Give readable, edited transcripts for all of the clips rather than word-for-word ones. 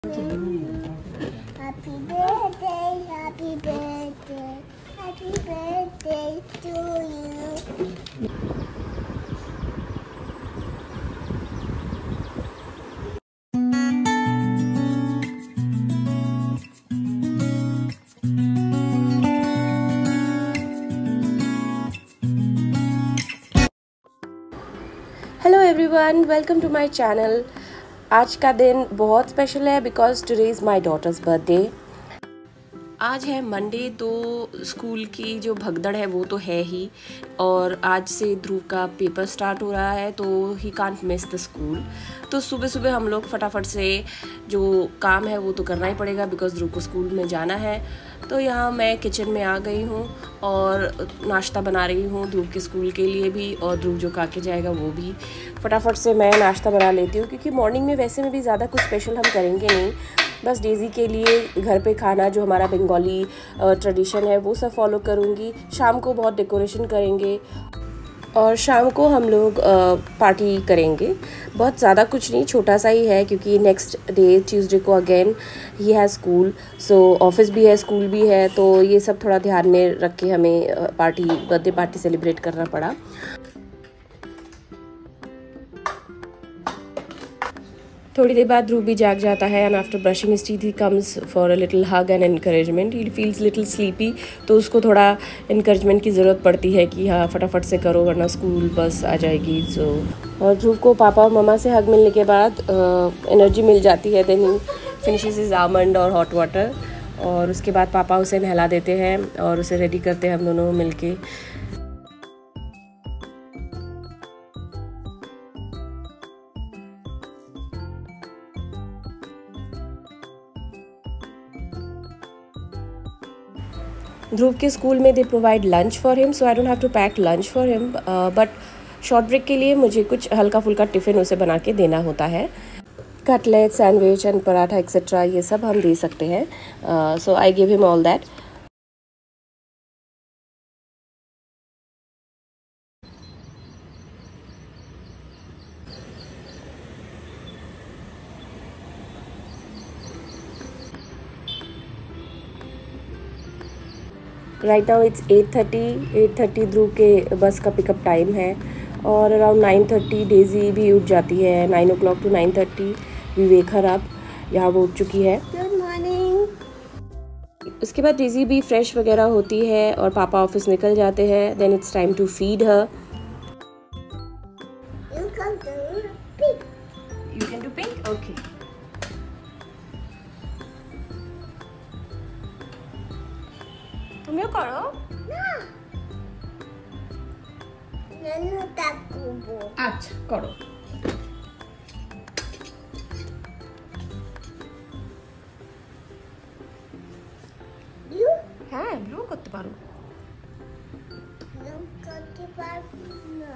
Happy birthday, happy birthday, happy birthday to you. Hello everyone, welcome to my channel. आज का दिन बहुत special है because today is my daughter's birthday. आज है मंडे, तो स्कूल की जो भगदड़ है वो तो है ही, और आज से ध्रुव का पेपर स्टार्ट हो रहा है तो he can't miss the school. तो सुबह सुबह हम लोग फटाफट से जो काम है वो तो करना ही पड़ेगा बिकॉज ध्रुव को स्कूल में जाना है। तो यहाँ मैं किचन में आ गई हूँ और नाश्ता बना रही हूँ ध्रुव के स्कूल के लिए भी, और ध्रुव जो खा के जाएगा वो भी। फटाफट से मैं नाश्ता बना लेती हूँ क्योंकि मॉर्निंग में वैसे में भी ज़्यादा कुछ स्पेशल हम करेंगे नहीं, बस डेज़ी के लिए घर पे खाना जो हमारा बंगाली ट्रेडिशन है वो सब फॉलो करूँगी। शाम को बहुत डेकोरेशन करेंगे और शाम को हम लोग पार्टी करेंगे। बहुत ज़्यादा कुछ नहीं, छोटा सा ही है क्योंकि नेक्स्ट डे ट्यूसडे को अगेन ही है स्कूल, सो ऑफिस भी है, स्कूल भी है, तो ये सब थोड़ा ध्यान में रख के हमें बर्थडे पार्टी सेलिब्रेट करना पड़ा। थोड़ी देर बाद ध्रुव भी जाग जाता है and after brushing his teeth he comes for a little hug and encouragement. He feels little sleepy, तो उसको थोड़ा इनकरेजमेंट की ज़रूरत पड़ती है कि हाँ फटाफट से करो वरना स्कूल बस आ जाएगी। सो और ध्रुव को पापा और मम्मा से हग मिलने के बाद एनर्जी मिल जाती है। Then he finishes his almond और हॉट वाटर, और उसके बाद पापा उसे नहला देते हैं और उसे रेडी करते हैं हम दोनों मिलके। ध्रुव के स्कूल में they provide lunch for him, so I don't have to pack lunch for him, but short break के लिए मुझे कुछ हल्का फुल्का टिफ़िन उसे बना के देना होता है। Cutlet, sandwich and paratha etcetera ये सब हम दे सकते हैं, so I give him all that. Right now it's 8:30 Dhruv के बस का पिकअप टाइम है, और अराउंड 9:30 डेज़ी भी उठ जाती है। 9 o'clock to 9:30 we wake her up. यहाँ वो उठ चुकी है। Good morning. उसके बाद डेज़ी भी फ्रेश वगैरह होती है और पापा ऑफिस निकल जाते हैं। Then it's time to feed her. You can do pink. You can do pink? Okay. তুমিও করো? না। নানু তাকুবো। আচ্ছা করো। You? হ্যাঁ, ব্লু করতে পারো। You করতে পারবো না।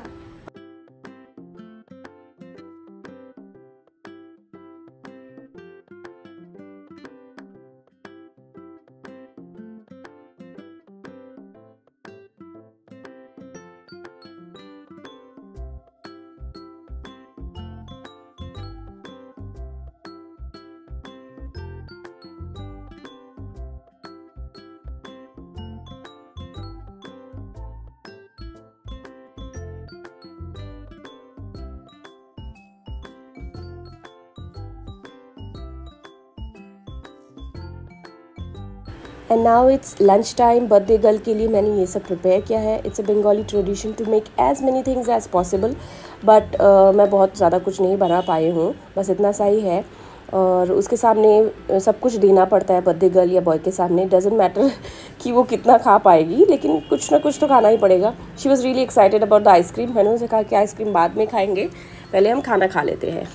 And now it's lunch time. Birthday girl के लिए मैंने ये सब प्रिपेयर किया है। It's a Bengali tradition to make as many things as possible, but मैं बहुत ज़्यादा कुछ नहीं बना पाई हूँ, बस इतना सा ही है। और उसके सामने सब कुछ देना पड़ता है बर्थडे गर्ल या बॉय के सामने। डजेंट मैटर कि वो कितना खा पाएगी, लेकिन कुछ ना कुछ तो खाना ही पड़ेगा। She was really excited about the ice cream. मैंने उसे कहा कि आइसक्रीम बाद में खाएंगे, पहले हम खाना खा लेते हैं।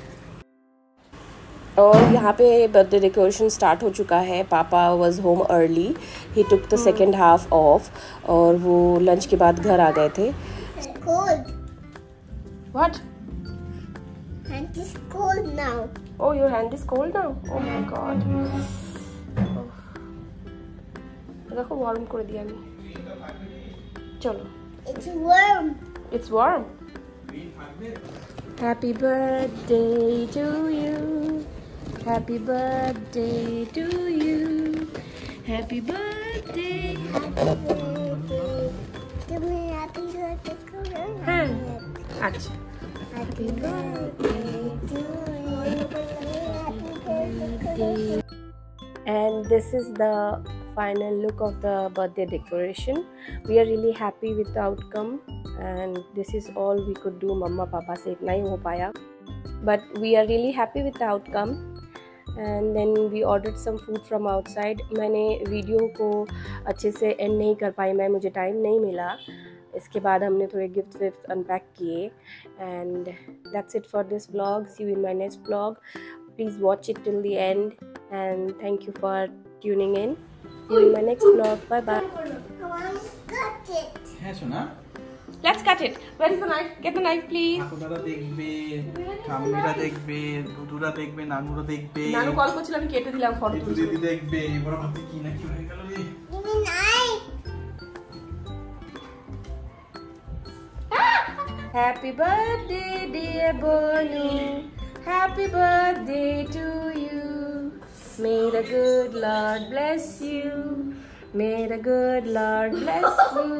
और यहाँ पे बर्थडे डेकोरेशन स्टार्ट हो चुका है। Papa was home early, he took the second half off, और वो लंच के बाद घर आ गए थे। Cold. What? And it's cold now. Oh, your hand is cold now? Oh my God. देखो वार्म कर दिया मैं। चलो। It's warm. It's warm. Happy birthday to you. Happy birthday to you. Happy birthday. Give me happy birthday. हाँ, अच्छा. Happy birthday to you. And this is the final look of the birthday decoration. We are really happy with the outcome, and this is all we could do. मम्मा पापा से इतना ही हो पाया, but we are really happy with the outcome. And then we ordered some food from outside. मैंने video को अच्छे से and नहीं कर पाई, मुझे टाइम नहीं मिला. इसके बाद हमने थोड़े गिफ्ट अनपैक किए. And that's it for this vlog. See you in my next vlog. Please watch it till the end, and thank you for tuning in. See you in my next vlog. Bye bye. I want to cut it. হ্যাঁ সোনা, Let's cut it. Where is the knife? Get the knife, please. ঠাকুরদারা দেখবে, ঠাম্মিরা দেখবে, দুদুরা দেখবে, নানুরা দেখবে, নানু call করছিল, আমি কেটে দিলাম ফটো তুলতে. দিদি দেখবে. এবার ভাবছি কি না কি হয়ে গেল রে. Give me knife. Happy birthday, dear Bonu. Happy birthday to you. May the good Lord bless you. May the good Lord bless you.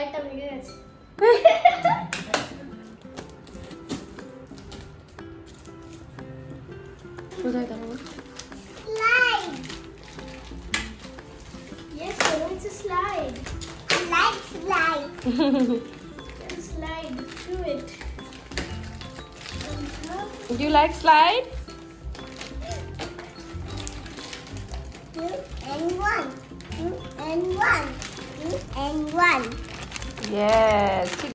Slide. Yes, it's a slide. I like slide. Then slide through it. Do you like slide? 2 and 1. 2 and 1. 2 and 1. Yes.